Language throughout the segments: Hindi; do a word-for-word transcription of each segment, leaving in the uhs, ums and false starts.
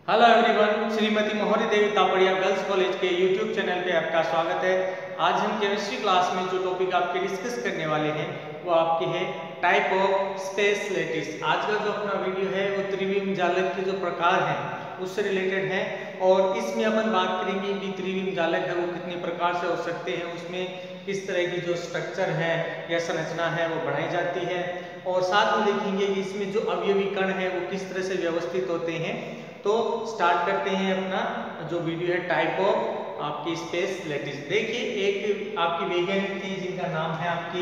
Hello everyone, Shrimati Mohari Devi Tapadia girls college के यूट्यूब चैनल पे आपका स्वागत है। आज हम केमिस्ट्री क्लास में जो टॉपिक आपके डिस्कस करने वाले हैं वो आपके है टाइप ऑफ स्पेस लैटिस। आज का जो अपना वीडियो है वो त्रिविम जालक के जो प्रकार हैं उससे रिलेटेड है और इसमें अपन बात करेंगे कि त्रिविम जालक है वो कितने प्रकार से हो सकते हैं, उसमें किस तरह की जो स्ट्रक्चर है या संरचना है वो बनाई जाती है और साथ में देखेंगे कि इसमें जो अवयवी कण है वो किस तरह से व्यवस्थित होते हैं। तो स्टार्ट करते हैं अपना जो वीडियो है टाइप ऑफ आपकी स्पेस लैटिस। देखिए एक आपकी वैज्ञानिक थी जिनका नाम है आपकी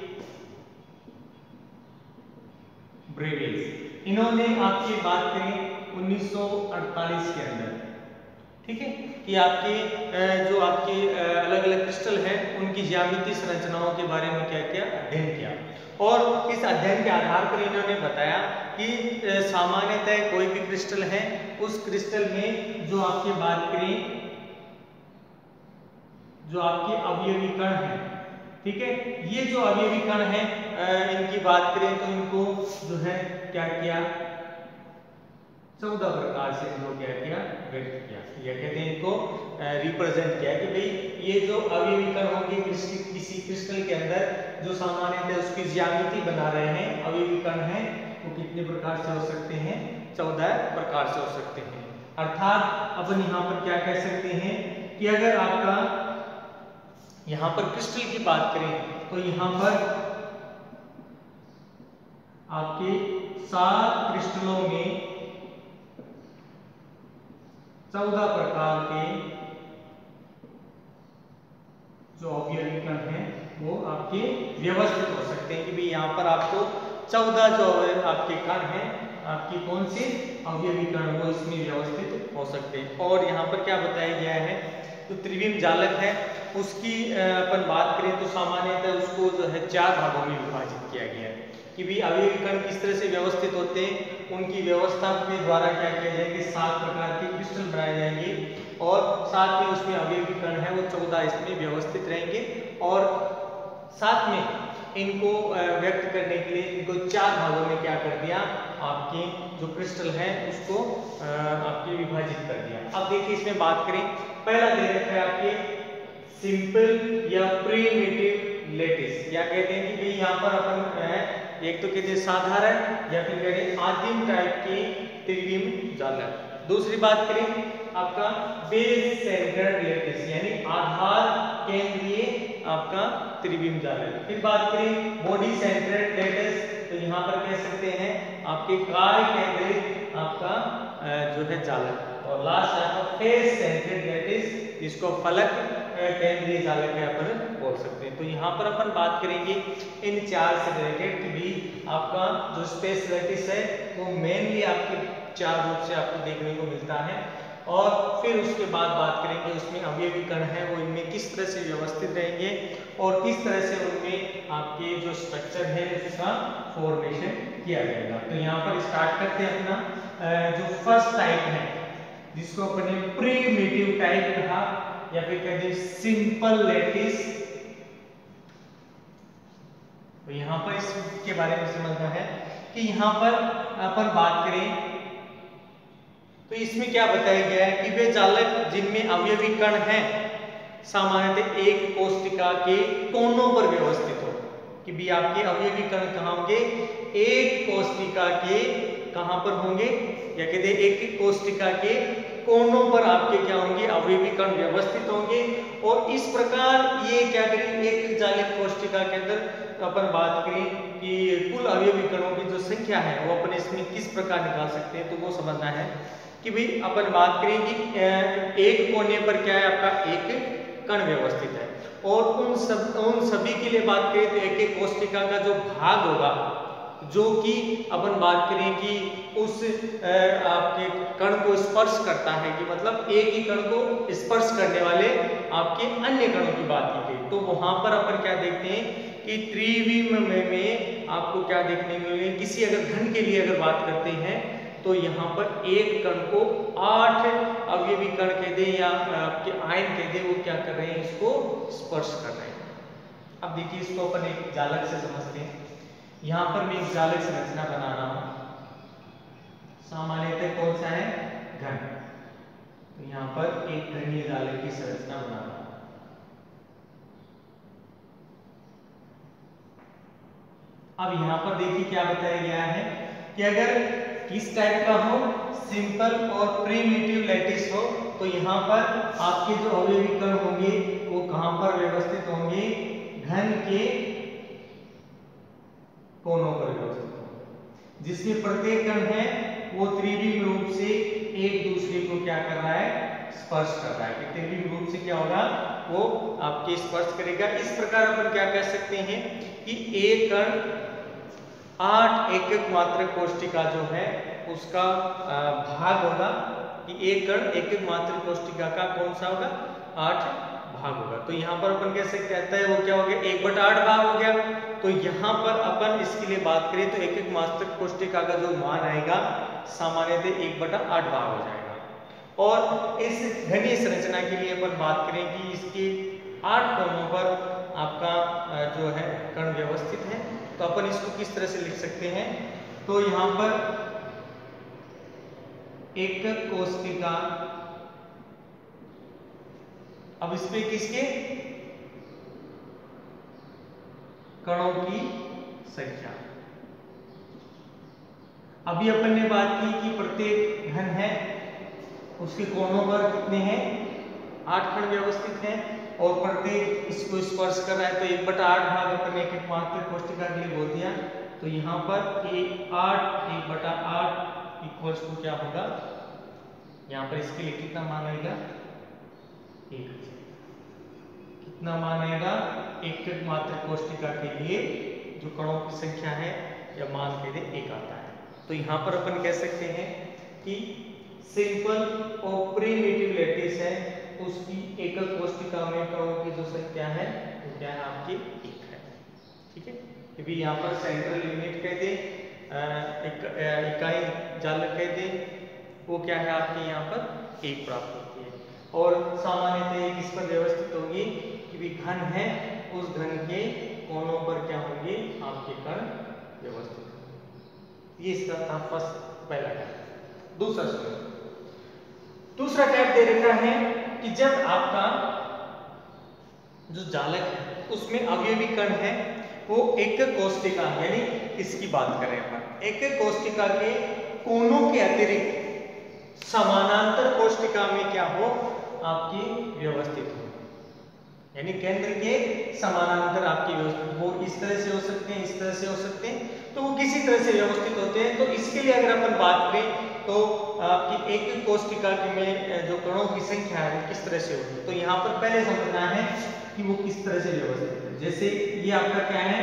ब्रेविस। इन्होंने आपकी बात करी उन्नीस सौ अड़तालीस के अंदर, ठीक है, कि आपके जो आपके अलग अलग क्रिस्टल है उनकी ज्यामितीय संरचनाओं के बारे में क्या किया अध्ययन किया और इस अध्ययन के आधार पर इन्होंने बताया कि सामान्यतः कोई भी क्रिस्टल है उस क्रिस्टल में जो आपकी बात करें जो आपके अवयवी कण है, ठीक है, ये जो अवयवी कण है इनकी बात करें तो इनको जो है क्या किया चौदह प्रकार से इनको क्या किया व्यक्त किया या कहते हैं इनको रिप्रेजेंट किया कि भाई ये जो अवयवी कण होंगे किसी क्रिस्टल के अंदर जो सामान्यतः उसकी ज्यामिति बना रहे हैं अवयवी कण हैं वो कितने प्रकार से हो सकते हैं, चौदह प्रकार से हो सकते हैं। अर्थात अपन यहाँ पर क्या कह सकते हैं कि अगर आपका यहाँ पर क्रिस्टल की बात करें तो यहाँ पर आपके सात क्रिस्टलों में चौदह प्रकार के जो अवयवी कण हैं वो आपके व्यवस्थित हो सकते हैं कि भाई यहाँ पर आपको चौदह जो आपके कण हैं आपकी कौन सी अवयवी कण वो इसमें व्यवस्थित हो सकते हैं। और यहाँ पर क्या बताया गया है तो त्रिविम जालक है उसकी अपन बात करें तो सामान्यतः उसको जो है चार भागों में विभाजित किया गया है कि भी अवयवी कण किस तरह से व्यवस्थित होते हैं, उनकी व्यवस्था के द्वारा क्या किया जाएगा सात प्रकार के क्रिस्टल बनाए जाएंगे और साथ में उसमें अवयवी कण है वो चौदह इसमें व्यवस्थित रहेंगे और साथ में इनको व्यक्त करने के लिए इनको चार भागों में क्या कर दिया आपके जो क्रिस्टल है उसको आपके विभाजित कर दिया। अब देखिए इसमें बात करें, पहला दे रखा है आपके सिंपल या प्रिमिटिव लैटिस या कहते हैं कि भाई यहाँ पर अपन एक तो कहते हैं साधारण या फिर कहते हैं आदिम टाइप की त्रिविम जालक। दूसरी बात करें आपका बेस सेंटर्ड लैटिस यानी आधार केंद्रीय आपका त्रिविम जालक। फिर बात करें बॉडी सेंटर्ड लैटिस तो यहाँ पर कह सकते हैं आपके कार्य केंद्रित आपका जो है जालक। और लास्ट आपका फेस सेंटर्ड लैटिस जिसको फलक केंद्रीय जालक है अपन बोल सकते हैं। तो यहाँ पर अपन बात करेंगे इन चार से रिलेटेड कि भी आपका जो स्पेस लैटिस है वो मेनली आपके चार रूप से आपको देखने को मिलता है और फिर उसके बाद बात करेंगे उसमें अवयवी कण है वो इनमें किस तरह से व्यवस्थित रहेंगे और किस तरह से उनमें आपके जो स्ट्रक्चर है उसका फॉर्मेशन किया जाएगा। तो यहाँ पर स्टार्ट करते हैं अपना जो फर्स्ट टाइप है जिसको अपने प्रिमिटिव टाइप कहा या फिर कहते हैं सिंपल लैटिस। तो यहाँ पर इसके बारे में समझना है कि यहाँ पर अपन बात करें तो इसमें क्या बताया गया है कि वे जालक जिनमें अवयवी कण हैं सामान्यतः एक कोशिका के कोनों पर व्यवस्थित हो कि भी आपके अवयवी कण कहाँ होंगे, एक कोशिका के कहाँ पर होंगे या कहते हैं एक कोशिका के कोनों पर आपके क्या होंगे अवयवी कण व्यवस्थित होंगे। और इस प्रकार ये क्या करें एक जालिक कोशिका के अंदर अपन बात करें कि कुल अवयवी कणों की जो संख्या है वो अपन इसमें किस प्रकार निकाल सकते हैं तो वो समझना है कि भाई अपन बात करें कि एक कोने पर क्या है आपका एक कण व्यवस्थित है और उन सब उन सभी के लिए बात करें तो एक एक कोशिका का जो भाग होगा जो कि अपन बात करें कि उस आपके कण को स्पर्श करता है कि मतलब एक ही कण को स्पर्श करने वाले आपके अन्य कणों की बात की गई। तो वहां पर अपन क्या देखते हैं कि त्रिविम में, में आपको क्या देखने को मिलेगा किसी अगर घन के लिए अगर बात करते हैं तो यहाँ पर एक कण को आठ अवयवी कण कह दें या आपके आयन कह दें वो क्या कर रहे हैं इसको स्पर्श कर रहे हैं। अब देखिए इसको अपन एक जालक से समझते हैं। यहाँ पर मैं एक जालक संरचना बना रहा हूं, सामान्यतः कौन सा है घन। यहाँ पर एक घनीय जालक की संरचना बनाना। अब यहाँ पर देखिए क्या बताया गया है कि अगर किस टाइप का हो, सिंपल और प्रिमिटिव लैटिस हो, तो यहाँ पर आपके जो अवयवी कण होंगे वो कहाँ पर व्यवस्थित होंगे, घन के कोनों पर व्यवस्थित होंगे, जिसमें प्रत्येक कण है वो त्रिविम रूप से एक दूसरे को क्या कर रहा है, स्पर्श कर रहा है। कि त्रिविम रूप से क्या होगा, वो आपके स्पर्श करेगा। इस प्रकार अपन क्या कह सकते हैं कि एक कण आठ एकक मात्रक कोशिका जो है उसका भाग होगा, कि एक कण एकक मात्रक कोशिका का कौन सा होगा, आठ भाग होगा। तो यहाँ पर अपन कैसे कहते हैं वो क्या हो गया, एक बटा आठ भाग हो गया। तो यहाँ पर अपन इसके लिए बात करें तो एकक मात्रक कोशिका का जो मान आएगा सामान्यतः एक बटा आठ भाग हो जाएगा। और इस घनीय संरचना के लिए अपन बात करें कि इसके आठ कोनों पर आपका जो है कण व्यवस्थित है, तो अपन इसको किस तरह से लिख सकते हैं, तो यहाँ पर एकक कोशिका, अब इसमें किसके कणों की संख्या, अभी अपन ने बात की कि प्रत्येक घन है उसके कोनों पर कितने हैं, आठ कण व्यवस्थित हैं, और प्रत्येक इसको स्पर्श कर रहा है, तो एक बटा आठ भाग अपन एक एक मात्रक कोशिका के लिए बोल दिया। तो यहाँ पर एक आठ एक बटा आठ इक्वल्स टू क्या होगा, यहाँ पर इसके लिए कितना मान आएगा, एक। कितना मान आएगा, एक एक मात्रक कोशिका के लिए जो कणों की संख्या है या मान के लिए एक आता है। तो यहाँ पर अपन कह सकते हैं कि सिंपल और प्रिमिटिव लैटिस है, उसकी एकक कोशिका में कणों की जो संख्या है वो क्या है, आपकी एक है। ठीक है, क्योंकि यहाँ पर सेंट्रल यूनिट कह दे, इकाई जालक कह दे, वो क्या है आपके यहाँ पर एक प्राप्त होती है। और सामान्यतः किस पर व्यवस्थित होगी कि भी घन है, उस घन के कोनों पर क्या होंगे, आपके कण व्यवस्थित होंगे। ये इसका था फर्स्ट पहला टाइप। दूसरा सवाल, दूसरा टाइप दे रखा है कि जब आपका जो जालक है उसमें अवयवी कण है वो एकक कोशिका, यानी इसकी बात करें अपन, एकक कोशिका के कोनों के अतिरिक्त समानांतर कोशिका में क्या हो, आपकी व्यवस्थित हो, यानी केंद्र के समानांतर आपकी व्यवस्थित हो। इस तरह से हो सकते हैं, इस तरह से हो सकते हैं, तो वो किसी तरह से व्यवस्थित होते हैं। तो इसके लिए अगर अपन बात करें तो आपकी एक कोशिका में जो कणों की संख्या है वो किस तरह से होगी, तो यहाँ पर पहले समझना है कि वो किस तरह से व्यवस्थित है। जैसे ये आपका क्या है,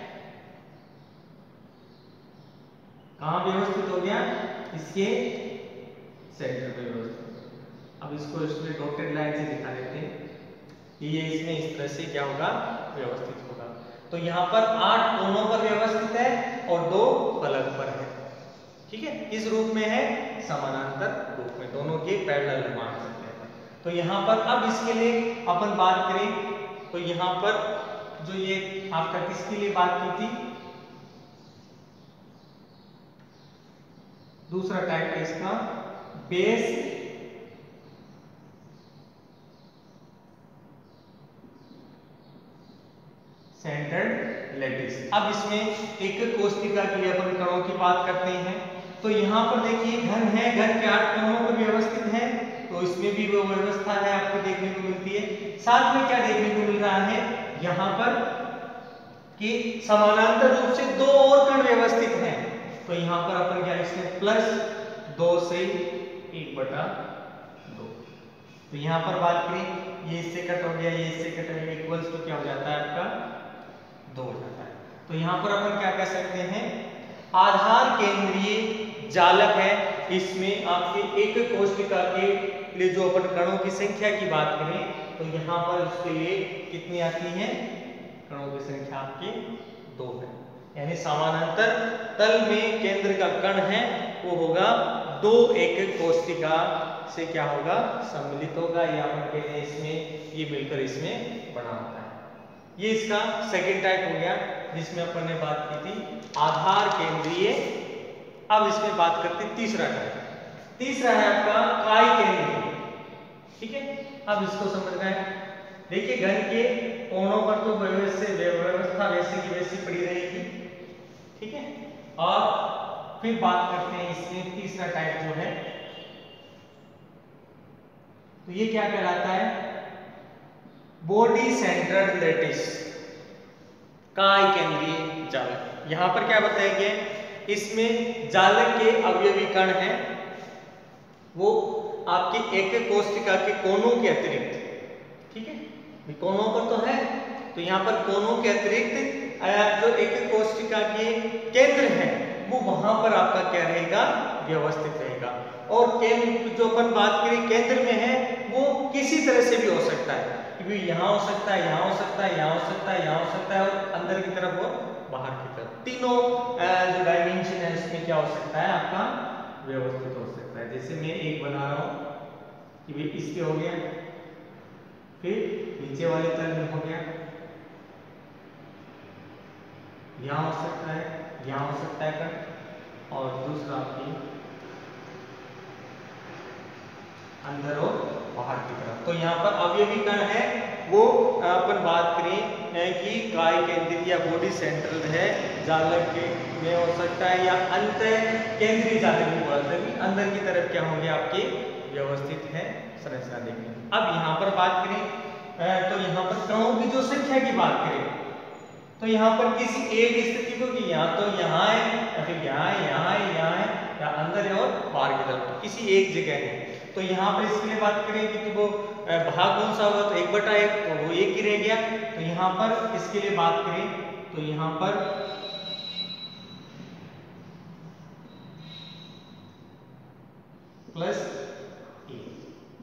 कहाँ व्यवस्थित हो गया, इसके सेंटर पे व्यवस्थित। अब इसको इसमें डॉटेड लाइन से दिखा देते हैं कि ये इसमें इस तरह से क्या होगा, व्यवस्थित होगा। तो यहाँ पर आठ कोनों पर व्यवस्थित है और दो फलक पर है। ठीक है, इस रूप में है, समानांतर रूप में, दोनों के पैरेलल मान सकते हैं। तो यहाँ पर अब इसके लिए अपन बात करें तो यहाँ पर जो ये आपका किसके लिए बात की थी, दूसरा टाइप है इसका बेस सेंटर्ड लैटिस। अब इसमें एकक कोशिका के लिए अपन कणों की बात करते हैं। तो यहाँ पर देखिए घन है, घन के आठ कोनों पर व्यवस्थित है, तो इसमें भी वो व्यवस्था है आपको देखने को मिलती है। साथ में क्या देखने को मिल रहा है यहाँ पर कि समानांतर रूप से दो और कण व्यवस्थित हैं। तो यहाँ पर अपन क्या इसमें प्लस दो से एक बटा दो। तो यहाँ पर बात करें, ये इससे कट हो गया, ये इससे कट हो गया, इक्वल्स तो क्या हो जाता है आपका दो हो जाता है। तो यहाँ पर अपन क्या कह सकते हैं, आधार केंद्रीय जालक है, इसमें आपके एक कोशिका के लिए जो अपन कणों की संख्या की बात करें तो यहाँ पर उसके लिए कितनी आती है, कणों की संख्या आपकी दो है, यानी समानांतर तल में केंद्र का कण है वो होगा दो एकक कोशिका से क्या होगा, सम्मिलित होगा, या अपन कहते हैं इसमें ये मिलकर इसमें बना होता है। ये इसका सेकंड टाइप हो गया जिसमें अपन ने बात की थी आधार केंद्रीय। अब इसमें बात करते हैं तीसरा टाइप। तीसरा है आपका काय केंद्रीय। ठीक है, अब इसको समझना है। देखिए घन के कोणों पर तो व्यवस्था वैसे की वैसी पड़ी रहेगी, ठीक है। और फिर बात करते हैं इसमें तीसरा टाइप जो है, तो ये क्या कहलाता है, बॉडी सेंटर्ड लैटिस, काय केंद्रीय जालक। यहां पर क्या बताया गया है, इसमें जालक के अवयवी कण हैं वो आपके एक कोशिका के कोनों के अतिरिक्त, ठीक है, कोनों पर तो है, तो यहाँ पर कोनों के अतिरिक्त जो एक कोशिका के केंद्र है वो वहां पर आपका क्या रहेगा, व्यवस्थित रहेगा। और केंद्र जो अपन बात करें केंद्र में है वो किसी तरह से भी हो सकता है, कि यहाँ हो सकता है, यहाँ हो सकता है, यहाँ हो सकता है, यहाँ हो सकता है, और अंदर की तरफ वो बाहर की तरफ, तीनों जो डायमेंशन है उसमें क्या हो सकता है, आपका व्यवस्थित हो सकता है। जैसे मैं एक बना रहा हूं कि भाई इस पे हो गया, फिर नीचे वाले तल में हो गया, यहां हो सकता है, यहां हो सकता है कण, और दूसरा आपकी अंदर और बाहर की तरफ। तो यहाँ पर अवयवी कण है वो अपन बात करें कि काय केंद्रीय या बॉडी सेंट्रल है जालक के में हो सकता है, या अंत केंद्रीय जालक में बोला जाता है, अंदर की तरफ क्या होंगे आपके व्यवस्थित है संरचना देखिए। अब यहाँ पर बात करें तो यहाँ पर कणों की जो संख्या की बात करें तो यहाँ पर किसी एक स्थिति को कि यहाँ तो यहाँ है, या फिर यहाँ है, यहाँ है, यहाँ है, या अंदर है और बाहर की तरफ, किसी एक जगह है। तो यहाँ पर इसके लिए बात करें कि तो वो भाग कौन सा होगा, तो एक बटा एक, तो वो एक ही रह गया। तो यहाँ पर इसके लिए बात करें तो यहाँ पर प्लस एक,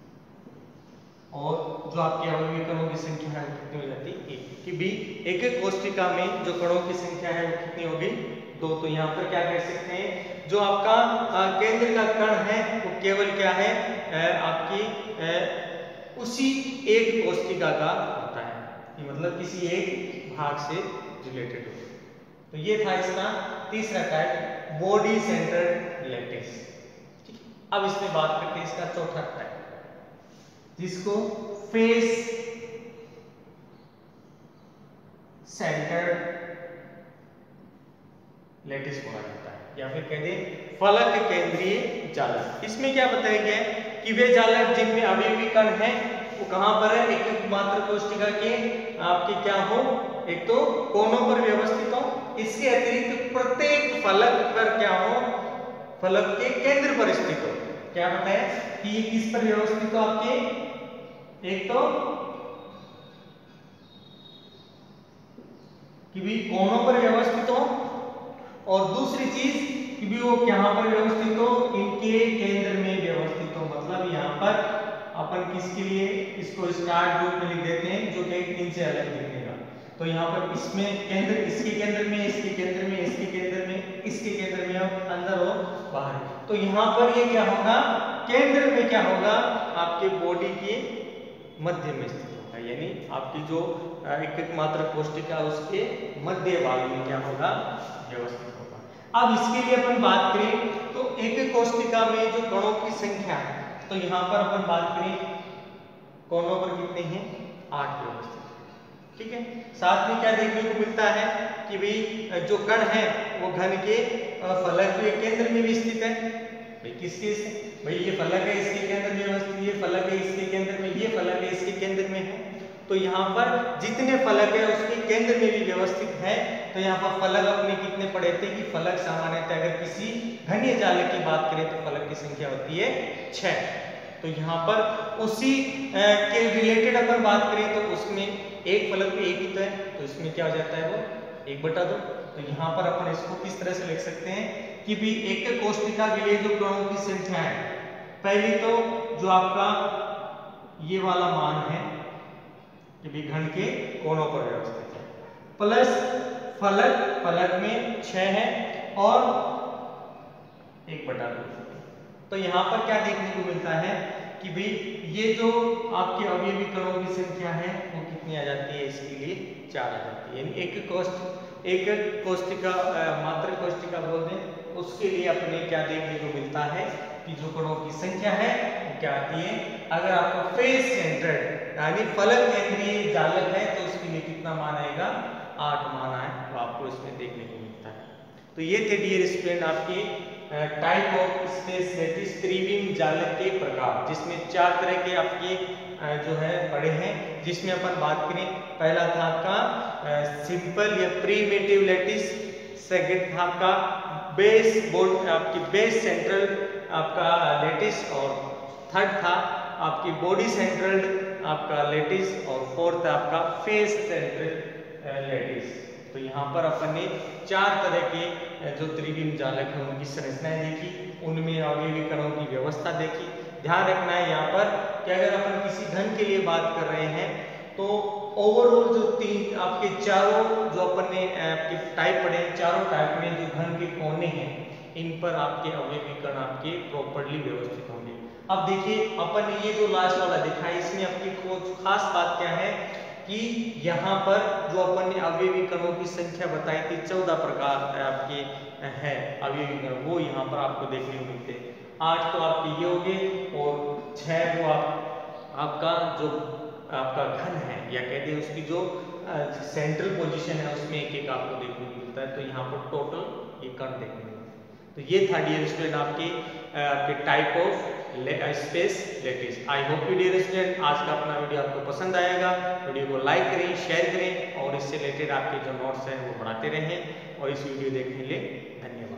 और जो आपके अवयवी कणों की संख्या है वो कितनी हो जाती है, एक, कि भी एक एक कोशिका में जो कणों की संख्या है वो कितनी होगी, दो। तो यहाँ पर क्या कह सकते हैं, जो आपका आ, केंद्र का कण है वो केवल क्या है, आ, आपकी आ, उसी एक कोशिका का होता है, ये मतलब किसी एक भाग से रिलेटेड हो। तो ये था इसका तीसरा टाइप, बॉडी सेंटर्ड लैटिस। ठीक है, अब इसमें बात करते हैं इसका चौथा टाइप, जिसको फेस सेंटर्ड लैटिस बोला जाता है, या फिर कह दें फलक केंद्रीय जालक। इसमें क्या बताया गया है कि वे जालक जिनमें अवयवी कण हैं वो कहां पर है, एक मात्र कोशिका के आपके क्या हो, एक तो कोनों पर व्यवस्थित हो, इसके अतिरिक्त प्रत्येक फलक पर क्या हो, फलक के केंद्र पर स्थित हो। क्या बताया कि ये किस पर व्यवस्थित हो, आपके एक तो कि भी कोनों पर व्यवस्थित हो, और दूसरी चीज कि भी वो कहां पर व्यवस्थित हो, इनके केंद्र में व्यवस्थित हो। मतलब यहाँ पर अपन किसके लिए इसको स्टार्ट ग्रुप में लिख देते हैं जो कि इनसे अलग दिखेगा। तो यहाँ पर इसमें केंद्र, इसके केंद्र में, इसके केंद्र में, इसके केंद्र में, इसके केंद्र में, अंदर और बाहर। तो यहाँ पर ये क्या होगा, केंद्र में क्या होगा, आपके बॉडी के मध्य में स्थित होगा, यानी आपकी जो एक एक मात्र कोशिका उसके मध्य भाग में क्या होगा, व्यवस्थित होगा। अब इसके लिए अपन बात करें तो एक कोशिका में जो कणों की संख्या है, तो यहाँ पर अपन बात करें कोनों पर कितने हैं, आठ व्यवस्थित। ठीक है, साथ में क्या देखने को मिलता है कि भाई जो कण है वो घन के फलक के केंद्र में भी स्थित है। भाई किसके से, भाई ये फलक है इसके केंद्र में व्यवस्थित, ये फलक है इसके केंद्र में, ये फलक है इसके केंद्र में है। तो यहाँ पर जितने फलक है उसके केंद्र में भी व्यवस्थित है। तो यहाँ पर फलक अपने कितने पढ़े थे कि फलक सामान्यतः अगर किसी घनीय जालक की बात करें तो फलक की संख्या होती है छह। तो यहाँ पर उसी के रिलेटेड अगर बात करें तो उसमें एक फलक भी एक ही तो है, तो इसमें क्या हो जाता है, वो एक बटा दो। तो यहाँ पर अपन इसको किस तरह से लिख सकते हैं कि भी एक कोशिका के लिए जो कणों की संख्या है, पहली तो जो आपका ये वाला मान है कि भी घन के कोनों पर व्यवस्थित है, प्लस फलक, फलक में छह है और एक बटा दो। तो यहाँ पर क्या देखने को मिलता है कि भाई ये जो आपके अवयवी कणों की संख्या है वो कितनी आ जाती है, इसके लिए चार आ जाती है। यानी एक कोष्ठ एक कोशिका मात्र कोशिका बोल दें उसके लिए अपने क्या देखने को मिलता है की जो कणों की संख्या है वो क्या आती है। अगर आपको फेस सेंटर्ड यानी फलक केंद्रीय जालक है तो उसके लिए कितना मान आएगा, आठ मान है, तो आपको इसमें देखने को मिलता है। तो ये थे डियर स्टूडेंट आपके टाइप ऑफ स्पेस लैटिस त्रिविम जालक के प्रकार, जिसमें चार तरह के आपके जो है पढ़े हैं। जिसमें अपन बात करें, पहला था आपका सिंपल या प्रीमेटिव लैटिस, सेकंड था आपका बेस बोर्ड आपकी बेस सेंट्रल आपका लैटिस, और थर्ड था आपकी बॉडी सेंट्रल आपका लैटिस, और फोर्थ आपका फेस सेंट्रल लैटिस। तो यहाँ पर अपन ने चार तरह के जो त्रिविम जालक हैं उनकी संरचनाएं देखी, उनमें अवयवी कणों की व्यवस्था देखी। ध्यान रखना है यहाँ पर कि अगर अपन किसी घन के लिए बात कर रहे हैं तो ओवरऑल जो तीन आपके चारों जो अपन ने आपके टाइप पढ़े हैं, चारों टाइप में जो घन के कोने हैं इन पर आपके अवयवी कण आपके प्रॉपर्ली व्यवस्थित होंगे। अब देखिए अपन ने ये जो लास्ट वाला देखा है, इसमें आपकी खास बात क्या है कि यहाँ पर जो अपन ने अवयवी कणों की संख्या बताई थी चौदह प्रकार आपके है अवयवी कण, वो यहाँ पर आपको देखने को मिलते हैं। आठ तो आपके ये हो गए और छह वो आप आपका जो आपका घन है या कहते हैं उसकी जो सेंट्रल पोजीशन है उसमें एक एक आपको देखने को मिलता है। तो यहाँ पर टोटल ये कण देखने को मिलता है। तो ये था डियर स्टूडेंट आपके आपके type of space lattice. I hope you dear student आज का अपना वीडियो आपको पसंद आएगा। वीडियो को लाइक करें, शेयर करें और इससे रिलेटेड आपके जो नोट्स हैं वो बढ़ाते रहें। और इस वीडियो देखने के लिए धन्यवाद।